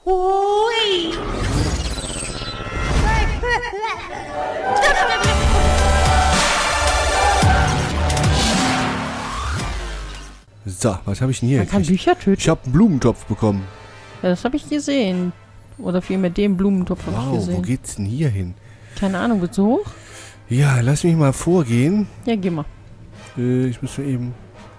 Hui. So, was habe ich denn hier? Man kann Bücher töten. Ich habe einen Blumentopf bekommen. Ja, das habe ich gesehen. Oder vielmehr den Blumentopf habe ich Wow, gesehen. wo geht's denn hier hin? Keine Ahnung, willst du hoch? Ja, lass mich mal vorgehen. Ja, geh mal. Ich muss mal eben...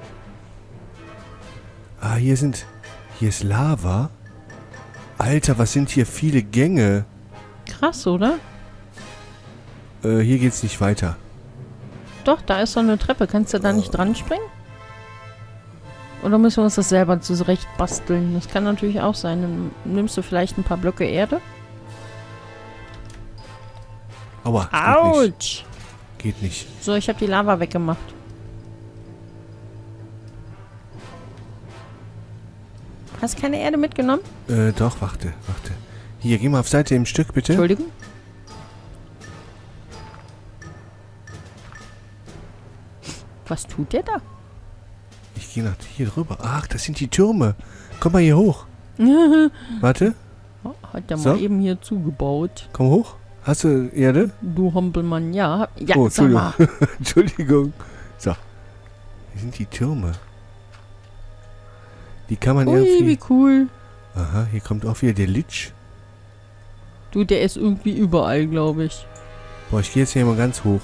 Ah, hier ist Lava. Alter, was sind hier viele Gänge? Krass, oder? Hier geht's nicht weiter. Doch, da ist so eine Treppe. Kannst du da nicht dran springen? Oder müssen wir uns das selber zurecht basteln? Das kann natürlich auch sein. Dann nimmst du vielleicht ein paar Blöcke Erde. Aua, geht nicht. Autsch! Geht nicht. So, ich habe die Lava weggemacht. Hast keine Erde mitgenommen? Doch, warte. Hier, geh mal auf Seite im Stück, bitte. Entschuldigung. Was tut der da? Ich gehe nach hier drüber. Ach, das sind die Türme. Komm mal hier hoch. Warte, Hat der So. mal eben hier zugebaut. komm hoch. Hast du Erde? Du Hampelmann, ja. Ja, Oh, sag mal. Entschuldigung. Entschuldigung. So. Hier sind die Türme. Die kann man Ui, irgendwie... wie cool. Aha, hier kommt auch wieder der Litsch. Du, der ist irgendwie überall, glaube ich. Boah, ich gehe jetzt hier mal ganz hoch.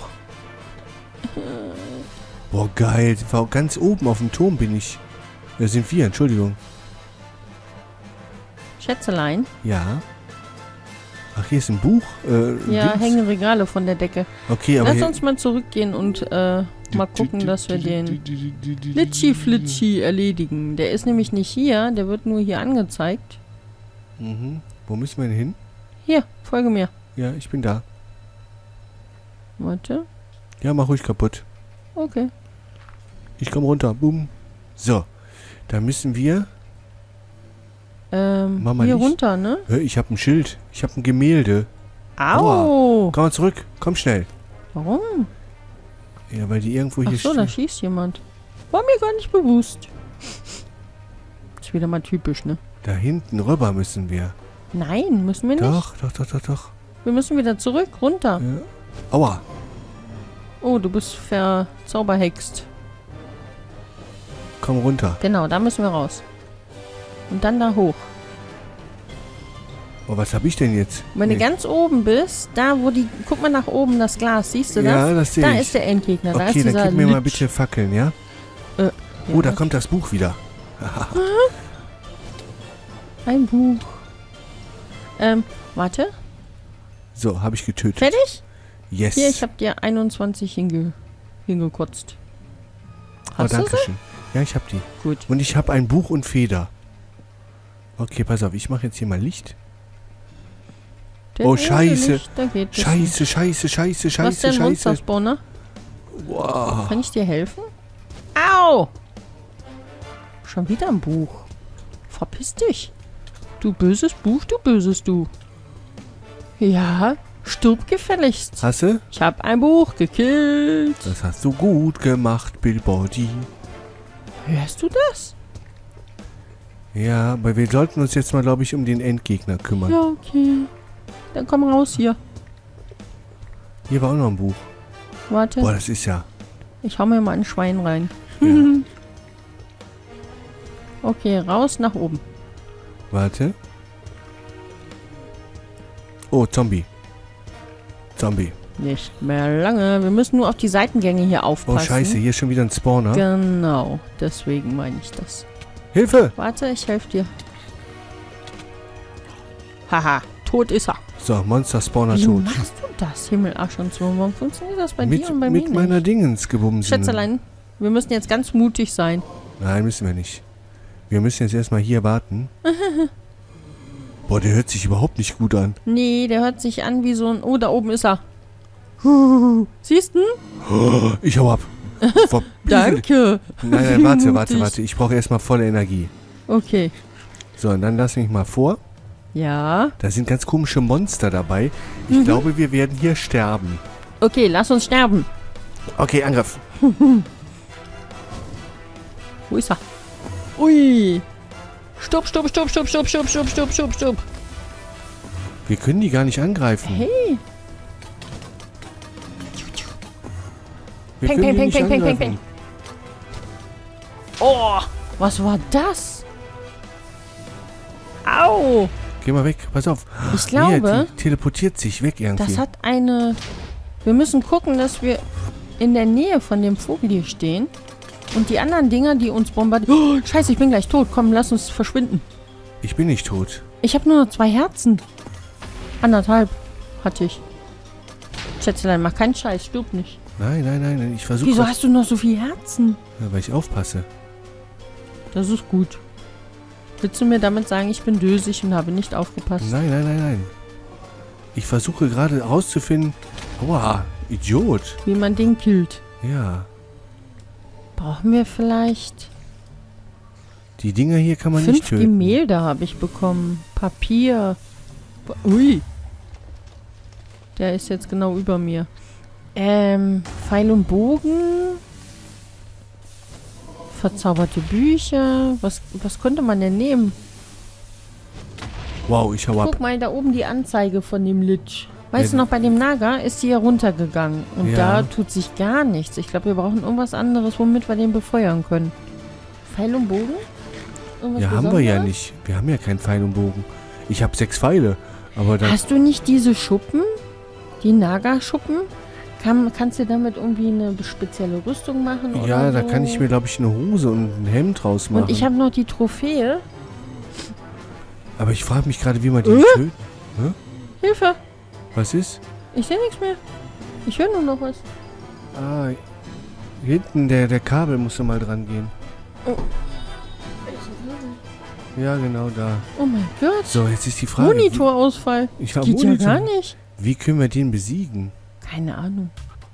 Boah, geil. Ganz oben auf dem Turm bin ich. Da sind wir, Entschuldigung. Schätzelein. Ja. Ach, hier ist ein Buch. Ja, Dings. hängen Regale von der Decke. Okay, aber Lass hier... uns mal zurückgehen und mal gucken, dass wir den Litschi-Flitschi erledigen. Der ist nämlich nicht hier, der wird nur hier angezeigt. Mhm. Wo müssen wir denn hin? Hier, folge mir. Ja, ich bin da. Warte. Ja, mach ruhig kaputt. Okay. Ich komme runter. Boom. So. Da müssen wir... Mach mal Hier Licht. runter, ne? Hör, ich habe ein Schild. Ich habe ein Gemälde. Au! Komm mal zurück. Komm schnell. Warum? Ja, weil die irgendwo Ach hier so, da stehen. schießt jemand. War mir gar nicht bewusst. Ist wieder mal typisch, ne? Da hinten rüber müssen wir. Nein, müssen wir nicht. Doch. Wir müssen wieder zurück, runter. Ja. Aua. Oh, du bist verzauberhext. Komm runter. Genau, da müssen wir raus. Und dann da hoch. Oh, was habe ich denn jetzt? Und wenn du Nee. ganz oben bist, da wo die... Guck mal nach oben, das Glas. Siehst du das? Ja, das sehe Da ich. ist der Endgegner. Da ist Okay, dann dieser gib mir mal Litsch. bitte Fackeln, ja? Ja, Oh, da kommt das Buch wieder. ein Buch. Warte. So, habe ich getötet. Fertig? Yes. Hier, ich habe dir 21 hingekotzt. Oh, Hast du danke sie? schön. Ja, ich habe die. Gut. Und ich habe ein Buch und Feder. Okay, pass auf. Ich mache jetzt hier mal Licht. Der Oh, rote scheiße. Licht, da geht es nicht. Scheiße. Was denn, Monster-Spawner? Wow. Kann ich dir helfen? Au! Schon wieder ein Buch. Verpiss dich. Du böses Buch, du böses Du. Ja, stirb gefälligst. Hast du? Ich hab ein Buch gekillt. Das hast du gut gemacht, Bill Body. Hörst du das? Ja, aber wir sollten uns jetzt mal, glaube ich, um den Endgegner kümmern. Ja, okay. Dann komm raus hier. Hier war auch noch ein Buch. Warte, Boah, das ist ja... ich hau mir mal ein Schwein rein. Ja. Okay, raus nach oben. Warte. Oh, Zombie. Nicht mehr lange. Wir müssen nur auf die Seitengänge hier Oh, aufpassen. scheiße, hier ist schon wieder ein Spawner. Genau, deswegen meine ich das. Hilfe! Warte, ich helfe dir. Haha, tot ist er. So, Monster-Spawner Wieso tot. machst du das, Himmelarsch und so? Warum funktioniert das bei dir und bei mir Mit meiner nicht? Dingens gebumsen. Schätzelein, wir müssen jetzt ganz mutig sein. Nein, müssen wir nicht. Wir müssen jetzt erstmal hier warten. Boah, der hört sich überhaupt nicht gut an. Nee, der hört sich an wie so ein... Oh, da oben ist er. Siehst du? Oh, ich hau ab. Danke. Nein, Wie warte. mutig. Ich brauche erstmal volle Energie. Okay. So, und dann lass mich mal vor. Ja. Da sind ganz komische Monster dabei. Ich glaube, wir werden hier sterben. Okay, lass uns sterben. Okay, Angriff. Wo ist er? Ui. Stopp, stopp, stopp, stopp, stopp, stopp, stopp, stopp, stopp, stopp. Wir können die gar nicht angreifen. Hey. Wir Peng, können peng, die peng, nicht peng, peng, angreifen. Oh, was war das? Au. Geh mal weg, pass auf. Ich glaube, Hier, die teleportiert sich weg irgendwie. das hat eine... Wir müssen gucken, dass wir in der Nähe von dem Vogel hier stehen. Und die anderen Dinger, die uns bombardieren... Oh, scheiße, ich bin gleich tot. Komm, lass uns verschwinden. Ich bin nicht tot. Ich habe nur noch 2 Herzen. 1,5 hatte ich. Schätzelein, mach keinen Scheiß, stirb nicht. Nein, nein, nein, ich versuche... Wieso hast du noch so viele Herzen? Ja, weil ich aufpasse. Das ist gut. Willst du mir damit sagen, ich bin dösig und habe nicht aufgepasst? Nein, nein, nein, nein. Ich versuche gerade herauszufinden... Aua, Idiot. Wie man den killt. Ja. Brauchen wir vielleicht... Die Dinger hier kann man 5 nicht töten. Gemälde habe ich bekommen. Papier. Ui. Der ist jetzt genau über mir. Pfeil und Bogen. Verzauberte Bücher. Was könnte man denn nehmen? Wow, ich hau ab. Guck mal, da oben die Anzeige von dem Lich. Weißt du noch, bei dem Naga ist sie ja runtergegangen. Und Ja. da tut sich gar nichts. Ich glaube, wir brauchen irgendwas anderes, womit wir den befeuern können. Pfeil und Bogen? Irgendwas Ja, haben wir ja Besonderes? nicht. Wir haben ja keinen Pfeil und Bogen. Ich habe 6 Pfeile. Aber dann... Hast du nicht diese Schuppen? Die Naga-Schuppen? Kannst du damit irgendwie eine spezielle Rüstung machen? Oder Ja, so? da kann ich mir, glaube ich, eine Hose und ein Hemd draus machen. Und ich habe noch die Trophäe. Aber ich frage mich gerade, wie man die töten. Hilfe! Was ist? Ich sehe nichts mehr. Ich höre nur noch was. Ah, hinten der Kabel musste mal dran gehen. Oh. Ja, genau da. Oh mein Gott. So, jetzt ist die Frage. Monitorausfall. Ich habe Geht Monitor. ja gar nicht. Wie können wir den besiegen? Keine Ahnung.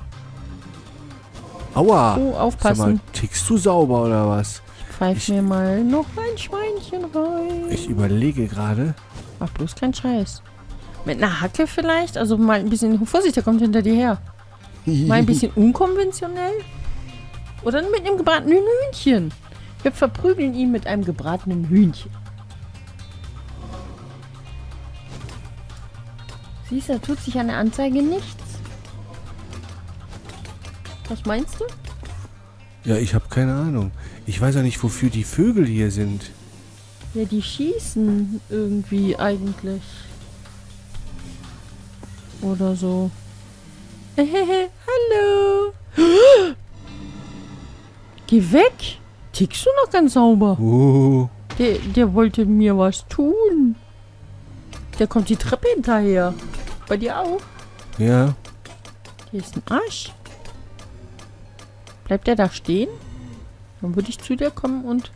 Aua! Oh, Sag mal, aufpassen. tickst du sauber oder was? Ich pfeife mir mal noch ein Schweinchen rein. Ich überlege gerade. Mach bloß keinen Scheiß. Mit einer Hacke vielleicht? Also mal ein bisschen... Vorsicht, der kommt hinter dir her. Mal ein bisschen unkonventionell? Oder mit einem gebratenen Hühnchen. Wir verprügeln ihn mit einem gebratenen Hühnchen. Siehst du, da tut sich an der Anzeige nichts. Was meinst du? Ja, ich habe keine Ahnung. Ich weiß auch nicht, wofür die Vögel hier sind. Ja, die schießen irgendwie eigentlich. Oder so. Hallo. Geh weg. Tickst du noch ganz sauber? Oh. Der wollte mir was tun. Der kommt die Treppe hinterher. Bei dir auch? Ja. Hier ist ein Arsch. Bleibt der da stehen? Dann würde ich zu dir kommen und...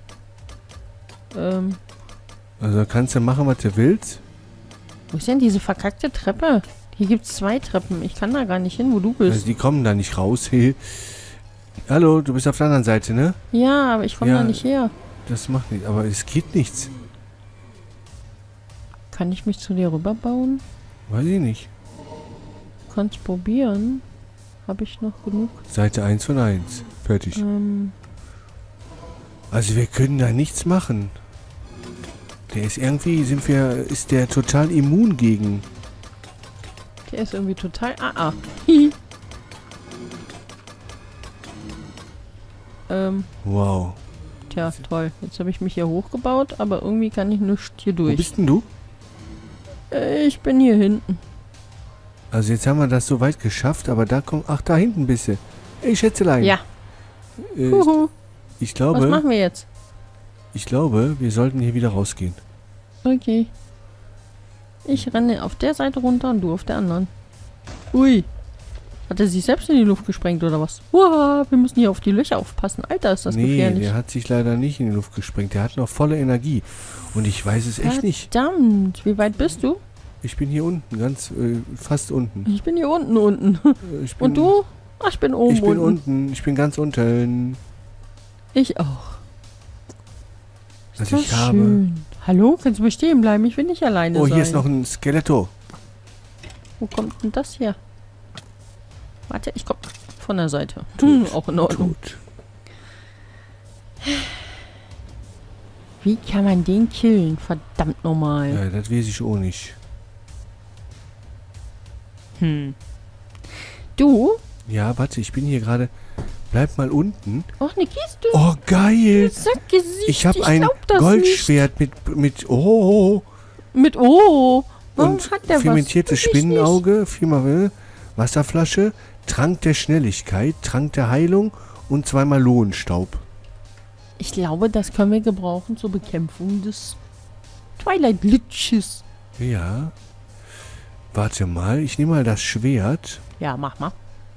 Also kannst du machen, was du willst. Wo ist denn diese verkackte Treppe? Hier gibt es 2 Treppen. Ich kann da gar nicht hin, wo du bist. Also die kommen da nicht raus. Hey. Hallo, du bist auf der anderen Seite, ne? Ja, aber ich komme Ja. da nicht her. Das macht nichts. Aber es geht nichts. Kann ich mich zu dir rüberbauen? Weiß ich nicht. Kannst probieren. Habe ich noch genug? Seite 1 von 1. Fertig. Also wir können da nichts machen. Der ist irgendwie, ist der total immun gegen. Der ist irgendwie total... Hihi. Wow. Tja, toll. Jetzt habe ich mich hier hochgebaut, aber irgendwie kann ich nicht hier Wo durch. bist denn du? Ich bin hier hinten. Also jetzt haben wir das so weit geschafft, aber da kommt... Ach, da hinten bist du. Ey, Schätzelein. Ja. Ich Was glaube, machen wir jetzt? wir sollten hier wieder rausgehen. Okay. Ich renne auf der Seite runter und du auf der anderen. Ui. Hat er sich selbst in die Luft gesprengt oder was? Uah, wir müssen hier auf die Löcher aufpassen. Alter, ist das Nee, gefährlich. der hat sich leider nicht in die Luft gesprengt. Der hat noch volle Energie. Und ich weiß es echt nicht. Verdammt. Wie weit bist du? Ich bin hier unten, ganz fast unten. Ich bin hier unten. Ich bin, Und du? Ach, ich bin oben Ich bin unten. Ich bin ganz unten. Ich auch. Also Das ich habe... schön. Hallo? Kannst du mal stehen bleiben? Ich will nicht alleine Oh, sein. hier ist noch ein Skeletto. Wo kommt denn das her? Warte, ich komm von der Seite. Tot. Auch in Ordnung. Tot. Wie kann man den killen? Verdammt normal. Ja, das weiß ich auch nicht. Du? Ja, warte, ich bin hier gerade... Bleib mal unten. Ach, eine Kiste. Oh, geil. Sackgesicht. Ich habe ein glaub das Goldschwert mit oh. Nicht. Mit O. Warum Und hat der fermentiertes was? Spinnenauge, 4x Wasserflasche, Trank der Schnelligkeit, Trank der Heilung und 2-mal Lohenstaub. Ich glaube, das können wir gebrauchen zur Bekämpfung des Twilight Liches. Ja. Warte mal, ich nehme mal das Schwert. Ja, mach mal.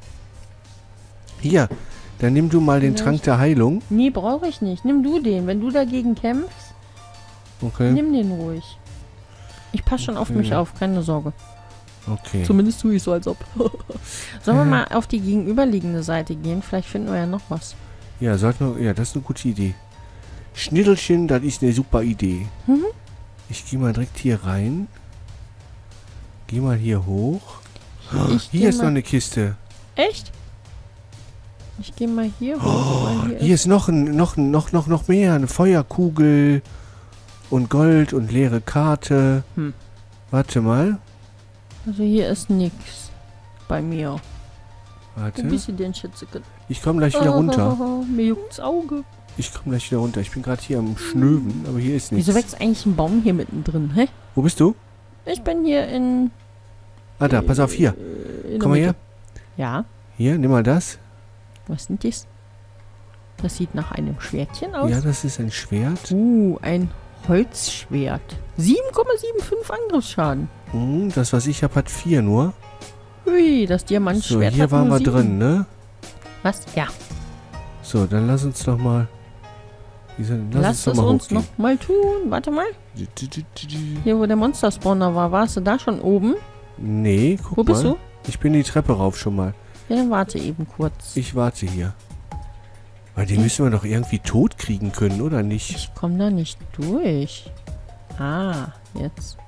Hier, dann nimm du mal den Ja, Trank der Heilung. Nee, brauche ich nicht. Nimm du den. Wenn du dagegen kämpfst, Okay. nimm den ruhig. Ich passe schon auf mich auf, keine Sorge. Okay. Zumindest tue ich so, als ob. Sollen wir mal auf die gegenüberliegende Seite gehen? Vielleicht finden wir ja noch was. Ja, sollten wir, ja, das ist eine gute Idee. Schnittelchen, das ist eine super Idee. Mhm. Ich gehe mal direkt hier rein. Geh mal hier hoch. Ich Hier geh ist mal- noch eine Kiste. Echt? Ich gehe mal hier hoch. weil Hier ist noch mehr. Eine Feuerkugel und Gold und leere Karte. Warte mal. Also hier ist nix bei mir. Wo Warte. bist du denn, Schätzchen? Ich komme gleich wieder runter. Mir juckt's Auge. Ich komme gleich wieder runter. Ich bin gerade hier am Schnöven, aber hier ist nichts. Wieso wächst eigentlich ein Baum hier mittendrin, hä? Wo bist du? Ich bin hier in... Ah, da, pass auf, hier. in Komm mal der her. Mitte. Ja, Hier, nimm mal das. was ist denn das? Das sieht nach einem Schwertchen aus. Ja, das ist ein Schwert. Ein Holzschwert. 7,75 Angriffsschaden. Das, was ich habe, hat 4 nur. Hui, das So, Diamantschwert hier hat waren nur wir 7. drin, ne? Was? Ja. So, dann lass uns doch mal... Lass es uns noch mal tun. Warte mal. Hier, wo der Monster-Spawner war, warst du da schon oben? Nee, guck Wo bist mal. du? Ich bin die Treppe rauf schon mal. Ja, dann warte eben kurz. Ich warte hier. Weil die müssen wir doch irgendwie tot kriegen können, oder nicht? Ich komme da nicht durch. Ah, jetzt.